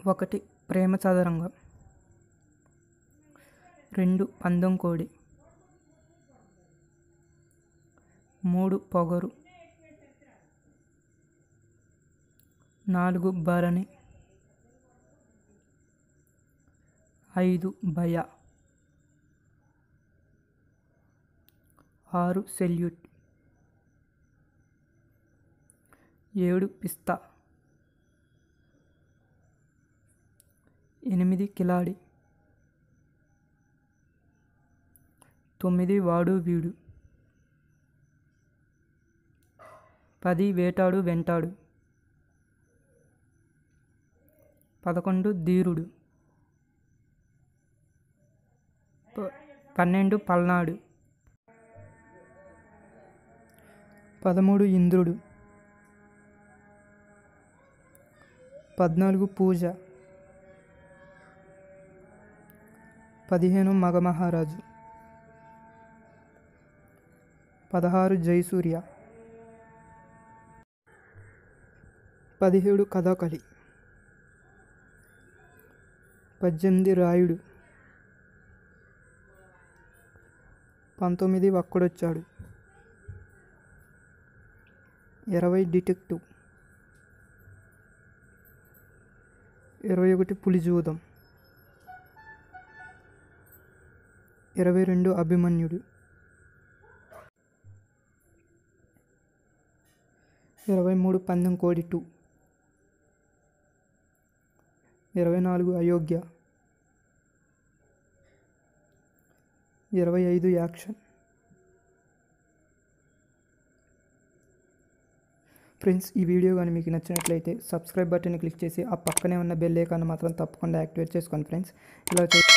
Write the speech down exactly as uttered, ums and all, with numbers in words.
ఒకటి ప్రేమ చదరంగం, రెండు పందెం కోడి, మూడు పొగరు, నాలుగు భరణి, ఐదు భయ, ఆరు సెల్యూట్, ఏడు పిస్తా, ఎనిమిది కిలాడి, తొమ్మిది వాడు వీడు, పది వేటాడు వెంటాడు, పదకొండు ధీరుడు, పన్నెండు పల్నాడు, పదమూడు ఇంద్రుడు, పద్నాలుగు పూజ, పదిహేను మగమహారాజు, పదహారు జయసూర్య, పదిహేడు కథాకళి, పద్దెనిమిది రాయుడు, పంతొమ్మిది ఒక్కడొచ్చాడు, ఇరవై డిటెక్టివ్, ఇరవై ఒకటి పులిజూదం, ఇరవై రెండు అభిమన్యుడు, ఇరవై మూడు పందెం కోడి టూ, ఇరవై నాలుగు అయోగ్య, ఇరవై ఐదు యాక్షన్. ఫ్రెండ్స్, ఈ వీడియో కానీ మీకు నచ్చినట్లయితే సబ్స్క్రైబ్ బటన్ని క్లిక్ చేసి ఆ పక్కనే ఉన్న బెల్ ఐకాన్ మాత్రం తప్పకుండా యాక్టివేట్ చేసుకోండి ఫ్రెండ్స్. ఇలా చే